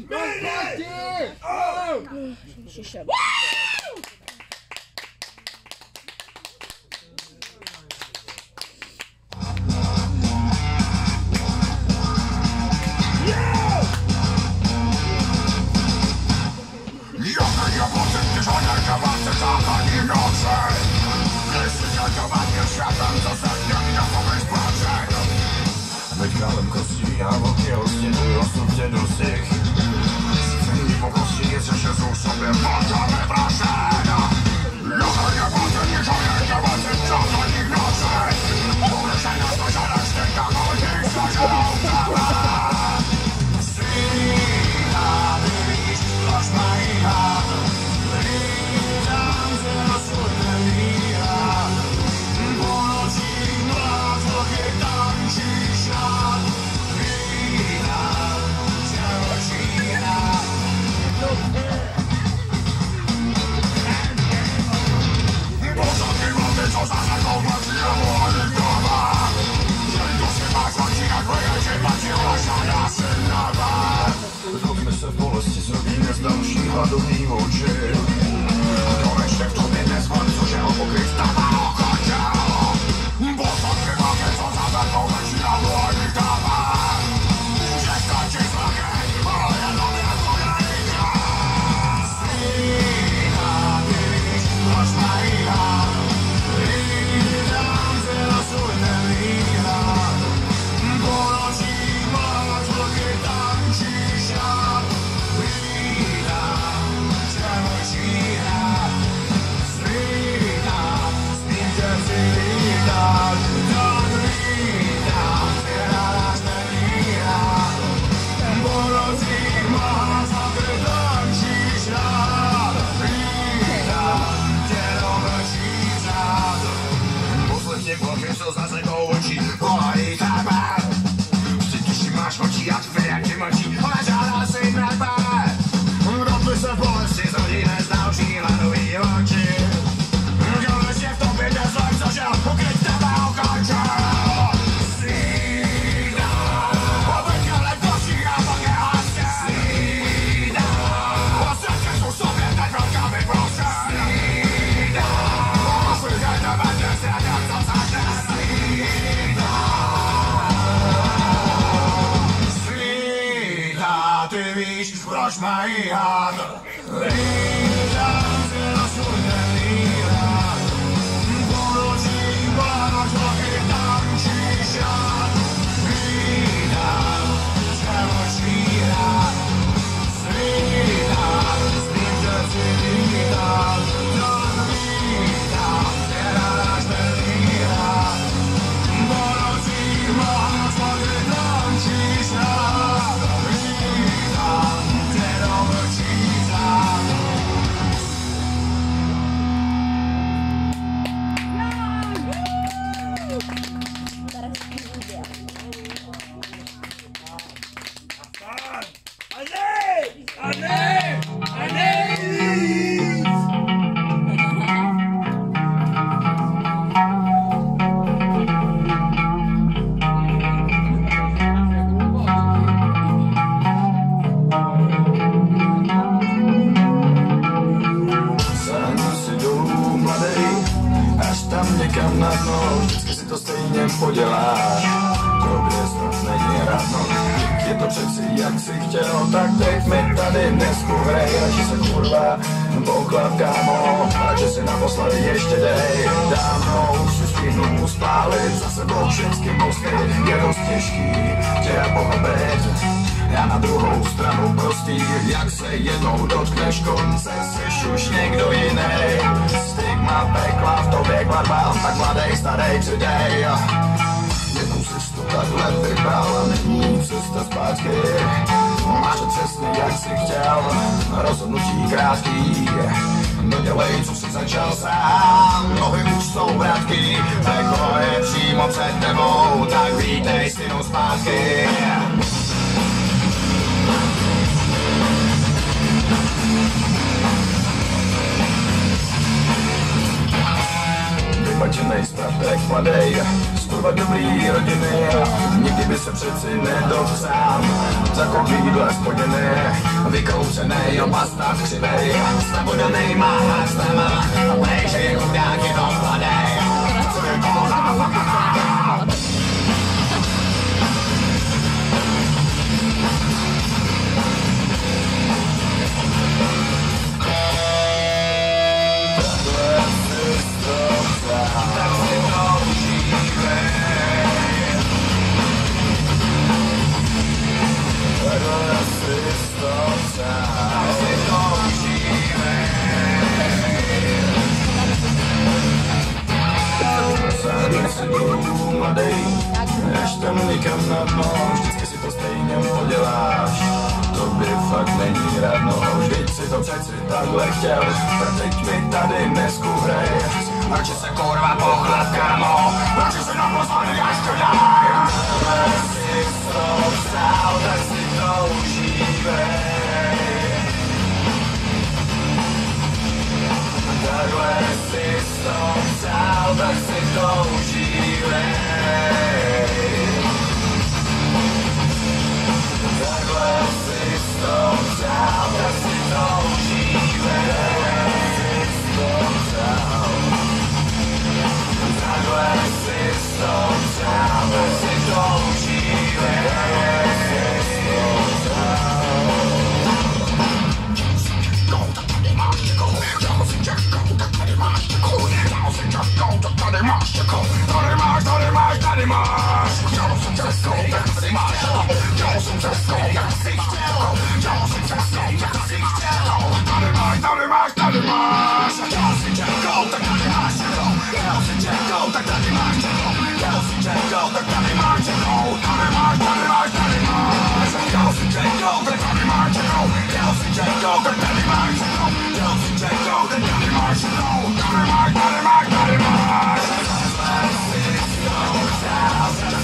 Ježiše. Wygrałem kości, a wokół ostěnuj osób tě dosych. Zvyní po kości, je se šezou sobě, mátáme vražena. Joga je voda, nižo je dělat, je čas nich noci. Budeš jen nás požádat, štěka, hodí složenou tebe. Svíta, ty víš, lož mají had. Lítám se na svůj nelíhat. Po nočích mládzoch je tančíš rád. Vítám tě očíná. Pořádky vlády, co zaseknou vlastní a volání doma. Někdo si máš očí, jak vyježí, platí hlašana si nebe. Zlobíme se v bolesti, zrobíme z další hladový oči. To ještě v tobě nezvan, což jeho pokryt stává okotěl. Pořádky vlády, co zaseknou vlastní a volání doma. Že stačí zlaky, ale jenom je tvoje dítě. Svíta, ty víš, proč mají had. Lítám se na svůj nelíhat. Po nočích mládzoch je tančíš rád. Vítám tě očíná. Svítám, smím tě přivítat. Tak vítám, tě naraz nelíhat. Po nočích mládzoch je tančíš rád. Vítám tě dobročí řád. Poslechni plochy, co zaseknou očí, volají tebe. Cítíš, máš očí a tvě, jak ti mlčí, ale žádá si nebe. Kdo se v bolesti zrodí, nezná očí, hladový oči. Kdo ještě v tobě nezlek zažil, ukryt tebe okončil. Svítám, obykale koší a pak je hlasky. Svítám, ostatky jsou sobě teď velkami prosím. Svítám, poslychej tebe, nesvědět, co začne. Svítá, ty víš, proč mají had. Lítám se na svůj nelíhat. Po nočích mládzoch je tančíš rád. Vítám tě očíhat. Svítám, smím tě přivítat. Tak vítám tě naraz nelíhat. Po nočích mládzoch je tančíš rád. Vítám tě dobročí řád. Sáhnu si dolů, mladej, až tam někam na dno. Vždycky si to stejně poděláš, tobě snad není radno. Je to přeci jak si chtěl, tak teď mi tady dnesku hrej. Radši se kurva poklad, kámo, radši si naposledy ještě dej. Dávno už si stihnu spálit za sebou všechny mosty. Je dost těžký tě pochopit. Já na druhou stranu prostý, jak se jednou dotkneš konce, seš už někdo jiný. Stigma pekla v tobě kladbám, tak mladej, starej, přidej. Jednou jsi to takhle vybral a není cesta zpátky. Máš to přesně jak jsi chtěl, rozhodnutí krátký. Dodělej, co jsi začal sám, nohy už jsou vratký. Peklo je přímo před tebou, tak vítej synu zpátky. Vypačenej zpratek mladej, z kurva dobrý rodiny. Nikdy by se přeci nedopřál takovýhle spodiny. vykouřenej, opastat křivej, stabodanej má háznama, a péče je chudák jenom mladej. Co je to za Až tam nikam na dno, vždycky si to stejně poděláš. To by fakt není radno, vždyť si to přeci takhle chtěl. Tak teď mi tady neskuhrej. Proč se kurva pochlad, kámo? Proč si na pozvaný až to daj? Takhle si to vzal, tak si to užívej. Takhle si to vzal, tak si to užívej. Takhle si to vzal, tak si to užívej. Takhle si to vzal, tak si to užívej. Tady máš, dělal jsem cestou, tak tady máš, dělal jsem cestou, jak si chtěl, dělal jsem cestou, jak si chtěl, tady máš, dělal si čekou, tak tady máš čekou, dělal si čekou, tak tady máš čekou, dělal si čekou, tak tady máš čekou, tady máš, dělal si čekou, tak tady máš čekou, dělal si čekou, tak tady máš čekou, dělal si čekou, tak tady máš čekou, tady máš.